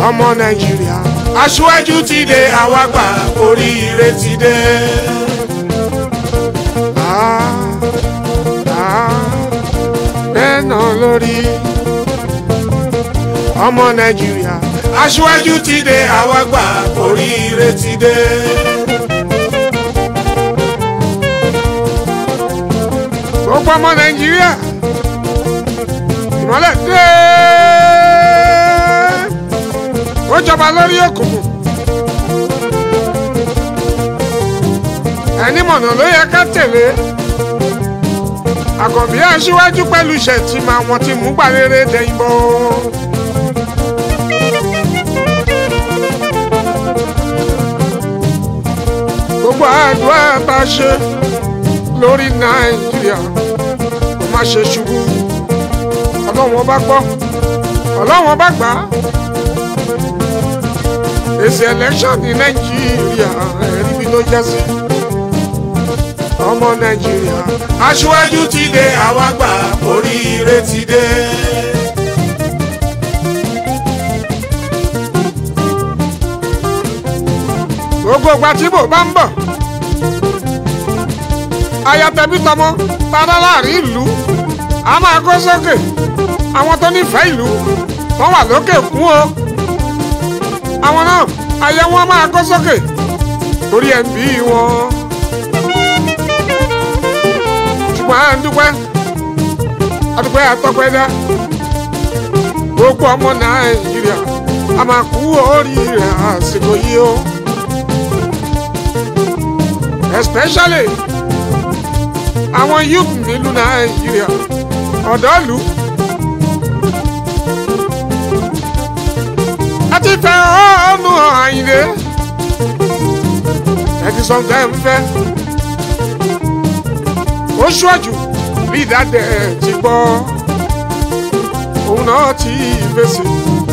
ọmọ Nàìjíríà aṣíwájú ti dé àwa gbà oríire ti dé. Bẹ́ẹ̀ náà lórí ọmọ Nàìjíríà aṣíwájú ti dé àwa gbà oríire ti dé. Gbogbo ọmọ Nàìjíríà ìmọ́lẹ̀ dé ó jọba lórí òkùnkùn ẹni mọ̀nà ló yẹ ká tẹ̀lé Àkànbí aṣíwájú pẹ̀lú Shettima wọn ti mú gbàrere dẹ̀yìn bọ̀. Gbogbo àdúrà tá a ṣe lórí Nàìjíríà kò má ṣe ṣubú Ọlọ́run ọba gbọ́ Ọlọ́run ọba gbà á. Èsì election ní Nàìjíríà ẹ̀rí bí ló jẹ́ sí. Ọmọ Nàìjíríà aṣíwájú ti dé àwa gbà oríire ti dé. Gbogbo ìgbà tí bò bá ń bọ̀ ayatẹ̀bí tọmọ tara láàrin ìlú a máa kó sókè. Àwọn tó nífẹ̀ẹ́ ìlú wọ́n wà lókè kún o. Àwọn náà ayé wọn máa kó sókè torí ẹ̀ ń bí wọn. Ṣùgbọ́n à ń dúpẹ́ àdúpẹ́ àtọ́pẹ́dá gbogbo ọmọ Nàìjíríà a máa kú oríire àsìkò yìí o. Especially àwọn youth nílùú Nàìjíríà ọ̀dọ́ ìlú. A ti fẹ́ ọ́nù Àyìndé ẹ ti sọ nǹkan ẹ̀ ń fẹ́. Ó ṣọ́jú bí ìdádẹ́ ti gbọ́ òun náà ti fèsì.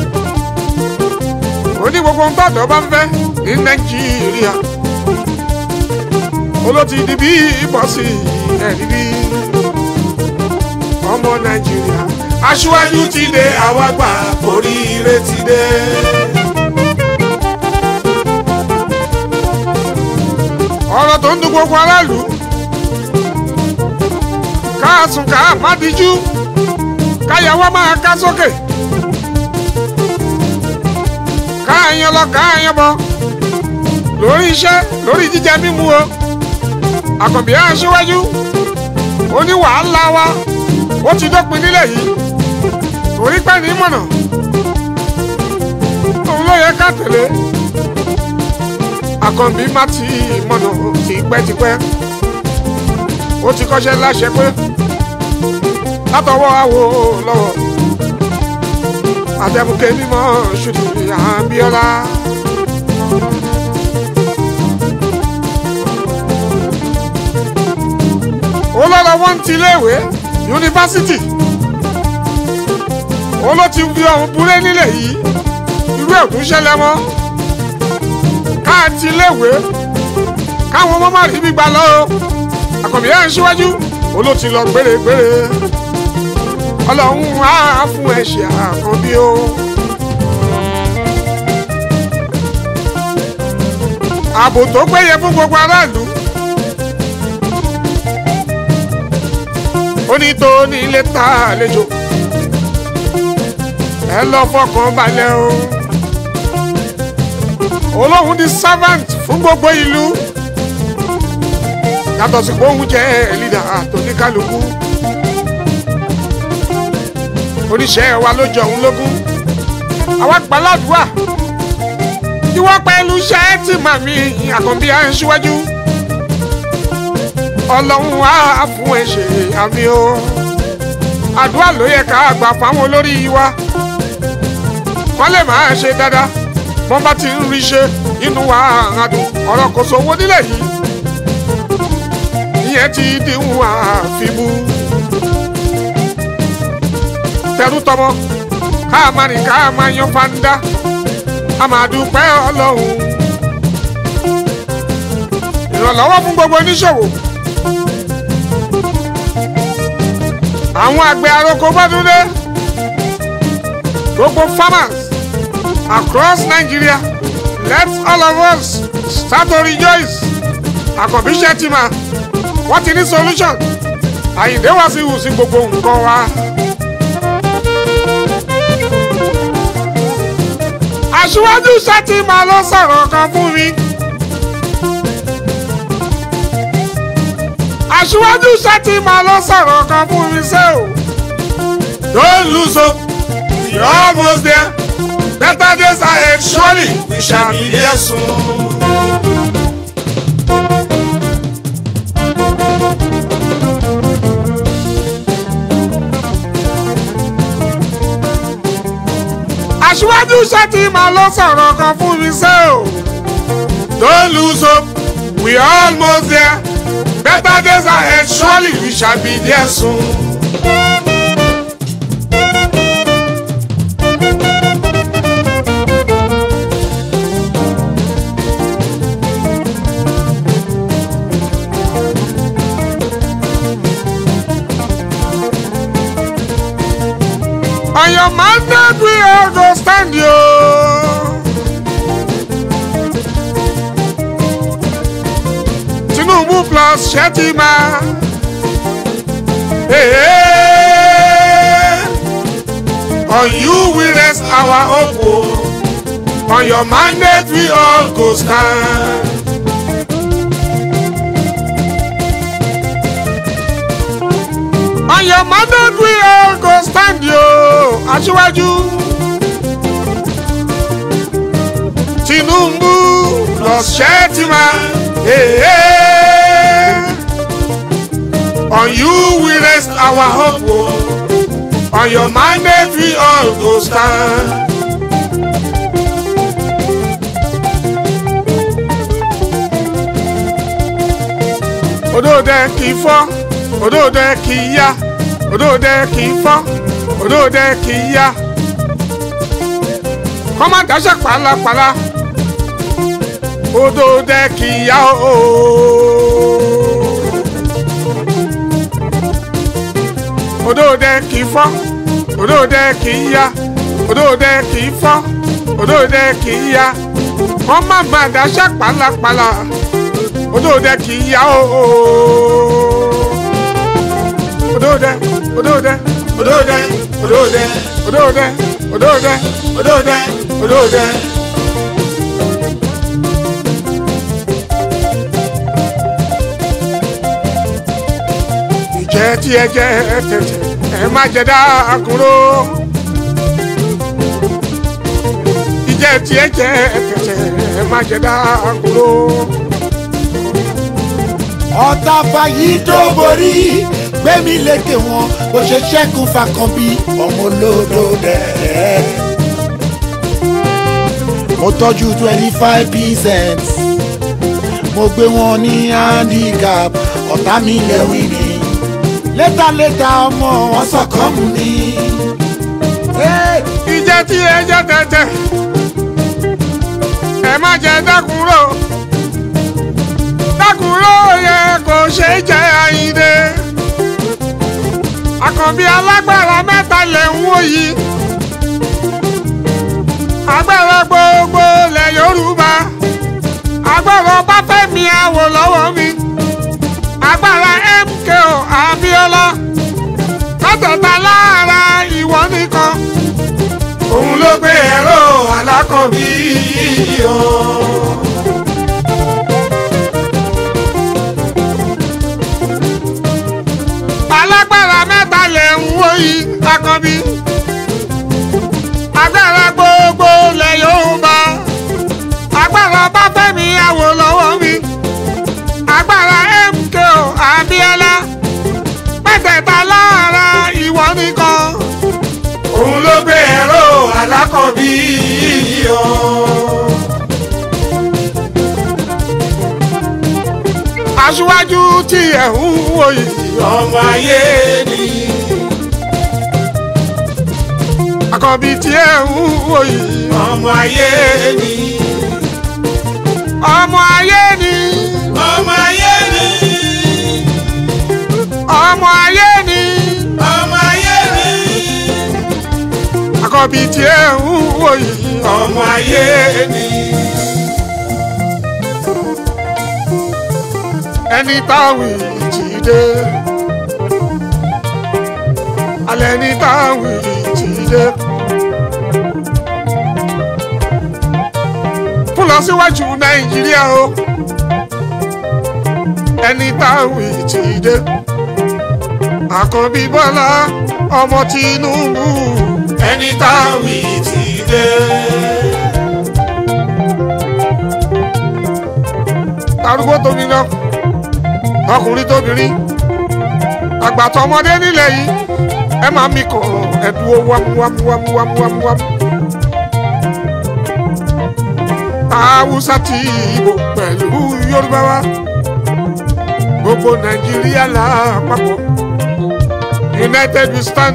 Ó ní gbogbo ń tọ́jọ́ bá ń fẹ́ ní Nàìjíríà olóòtú di bí ìbọ̀sì ẹ̀rí bí. Ọmọ Nàìjíríà aṣíwájú ti dé àwa gbà oríire ti dé. Ọ̀rọ̀ tó ń dùn gbogbo aráàlú káàsùn ká má díjú káyàwó máa ká sókè káàyàn lọ káàyàn bọ̀ lórí iṣẹ́ lórí jíjẹ mímu o. Àkànbí aṣíwájú ó ní wàhálà wa ó ti dópin nílẹ̀ yìí torí pẹ́ ní mọ̀nà òun ló yẹ ká tẹ̀lé. Àkànbí má ti mọ̀nà tipẹ́tipẹ́ ó ti kọ́ṣẹ́ láṣẹ pé látọwọ́ àwo lọ́wọ́ àtẹ̀mùkẹ́ mímọ́ ṣùtì Abíọ́lá. Ó lọ́rọ̀ wọ́n ti léèwé yunifásitì ó ló ti fi ọ̀hún búrẹ́ nílẹ̀ yìí irú ẹ̀kún ṣẹlẹ̀ mọ́ káàtì léèwé káwọn ọmọ má rí gbígbà lọ. Àkànbí aṣíwájú ó ló ti lọ gbèrègbèrè Ọlọ́run á fún ẹ̀ṣẹ̀ Àkànbí o. Ààbò tó péye fún gbogbo aráàlú ó ní tó ní ilé ta àlejò ẹ lọ fọkàn balẹ̀ o. Olóhùn di servant fún gbogbo ìlú yàtọ̀ sí pé òun jẹ́ leader tó ní kálukú. Oníṣẹ́ wa ló jọ òun lógún àwa gbàládùá ìwọ pẹ̀lú Shettima mi Àkànbí aṣíwájú Ọlọ́run á fún ẹ ṣe àmì o. Àdúrà ló yẹ ká gbà fáwọn olórí wa wọ́n lè máa ṣe dáadáa wọ́n bá ti ń rí ṣe inú wa àdùn. Ọ̀rọ̀ kò sówó nílẹ̀ yìí ìyẹn ti díhùn àfimú. Tẹrú tọmọ ká máa rìn ká máa yan fanda a máa dúpẹ́ Ọlọ́run. Ìrànlọ́wọ́ fún gbogbo oníṣòwò àwọn àgbẹ̀ àroko bọ́dúndé gbogbo farmers across Nigeria. Let all of us start to rejoice. Àkànbí Shettima, wọ́n ti ní solution. Àyìndé wá sí ìwòsàn gbogbo nǹkan wa. Aṣíwájú Shettima ló sọ̀rọ̀ kan fún mi. Aṣíwájú Shettima ló sọ̀rọ̀ kan fún mi ṣé o. Don't lose hope, we're almost there. Better days ahead, surely we shall be there soon. Aṣíwájú Shettima ló sọ̀rọ̀ kan fún mi ṣé o. Don't lose hope, we're almost there. Better days ahead, surely we shall be there soon. On your mandate we all go stand you. Tinubu plus Shettima. Hey, hey. On you we rest our hope. On your mandate we all go stand. On your mandate we all go stand you. Aṣíwájú Tinubu plus Shettima. Hey, hey. On you we rest our hope. On your mandate we all go stand. Odòdè kì í fọ́, odòdè kì í yá, odòdè kì í fọ́, odòdè kì í yá. Kọ́má dáṣẹ́ pàlàpàlà, odòdè kì í yá ooo. Odòdè kì í fọ́, odòdè kì í yá, odòdè kì í fọ́, odòdè kì í yá. Kọ́má dáṣẹ́ pàlàpàlà, odòdè kì í yá ooo. Odòdè, odòdè, odòdè, odòdè, odòdè, odòdè, odòdè, odòdè. Ìjẹ́ tí ẹ jẹ́ tẹ̀tẹ̀ ẹ má jẹ dákúrò. Ìjẹ́ tí ẹ jẹ́ tẹ̀tẹ̀ ẹ má jẹ dákúrò. Ọ̀tá fàyí tó borí gbẹ̀mí lékè wọn bó ṣe ṣẹ́kù Fákànbí ọmọ olódò dẹ̀. Mo tọ́jú 25%, mo gbé wọn ní handicap, ọ̀tá mi lẹ́wìn ni. Létà ọmọ wọn sọ̀kan mú ni. Ìjẹ́ tí ẹ jẹ́ tẹ̀tẹ̀ ẹ má jẹ dákúrò. Dákúrò yẹ kò ṣe jẹ́ Àyìndé. Àkànbí alágbára mẹ́ta lẹ̀ ń wò yìí. Agbára gbogbo lẹ̀ Yorùbá. Agbára Ọbáfẹ́mi Awólọ́wọ̀ mi. Agbára MKO Abíọ́lá. Mẹ́tẹ̀ẹ̀ta lára ìwọ nìkan. Òun ló gbé ẹ̀rọ Alákànbí o. Alágbára mẹ́ta lẹ̀ ń wò yìí Àkànbí. Agbára gbogbo lẹ̀ Yorùbá. Agbára Ọbáfẹ́mi Awólọ́wọ̀ mi. Agbára MKO Abíọ́lá. Mẹ́tẹ̀ẹ̀ta lára ìwọ nìkan. Òun ló gbé ẹ̀rọ Alákànbí o. Aṣíwájú tí ẹ̀ ń wò yìí ọmọ ayé ni. Àkànbí tí ẹ̀ ń wò yìí ọmọ ayé ni. Ọmọ ayé ni. Ọmọ ayé ni. Ọmọ ayé ni. Ọmọ ayé ni. Àkànbí tí ẹ̀ ń wò yìí ọmọ ọmọ ayé ni. ẹni táwì ti dé alẹ́ ní táwì ti dé fún lọ síwájú Nàìjíríà o ẹni táwì ti dé Àkànbí Bọ́lá ọmọ Tinubu ẹni táwì ti dé. arúgbó tóbi náà ọkùnrin tóbìnrin àgbàtọ̀ ọmọdé nílẹ̀ yìí ẹ máa mi kàn ẹ̀dùn wámúwámúwámúwámúwámú. Haúsá ti Ìgbò pẹ̀lú Yorùbá wa gbogbo Nàìjíríà lápapọ̀. United we stand,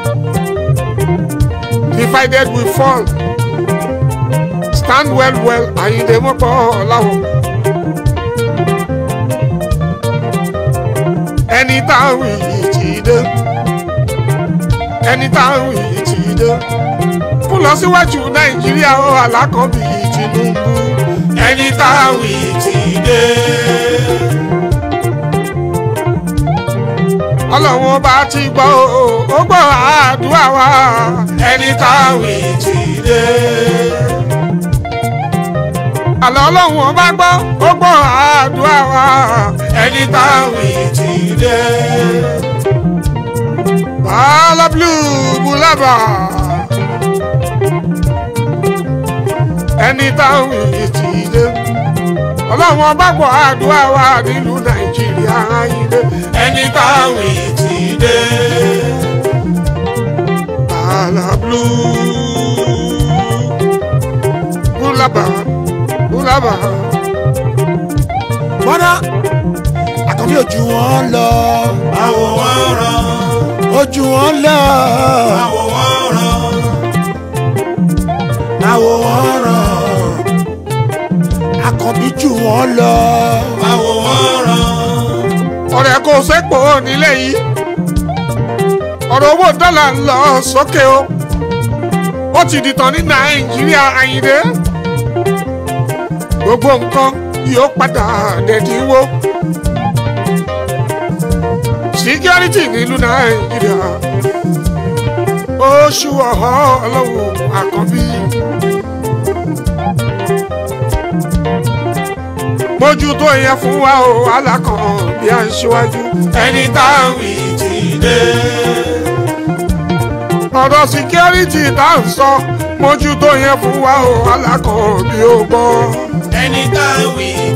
divided we fall. Stand well well, Àyìndé mọ́pọ̀ láwọn. ẹni táwì ti dé ẹni táwì ti dé fún lọ síwájú Nàìjíríà ó Alákànbí Tinubu ẹni táwì ti dé. Ọlọ́run bá ti gbọ́ ó gbọ́ àdúrà wa ẹni táwì ti dé. àlọ́ Ọlọ́run bá gbọ́ ó gbọ́ àdúrà wa ẹni táwì ti dé. BalaBluuuuu ẹni táwì ti dé. Ọlọ́run bá gbọ́ àdúrà wa nílùú Nàìjíríà Àyìndé ẹni táwì ti dé. BalaBluuuuu bọ́dá Àkànbí ojú wọn lọ. àwọ̀ wọn ràn. ojú wọn lọ. àwọ̀ wọn ràn. àwọ̀ wọn ràn. Àkànbí jù wọn lọ. àwọ̀ wọn ràn. ọ̀rẹ́ kò sépò nílé yìí ọ̀rọ̀ owó dọ́là ń lọ sókè o ó ti dìtàn ní Nàìjíríà Àyìndé gbogbo nǹkan yóò padà dẹ̀dínwó security nílùú Nàìjíríà oṣù ọ̀họ́ Ọlọ́run Àkànbí mójútó yẹn fún wa o Alákànbí aṣíwájú ẹni táwì ti dé. ọ̀rọ̀ security tá à ń sọ mójútó yẹn fún wa o Alákànbí ó gbọ́ ẹni táwì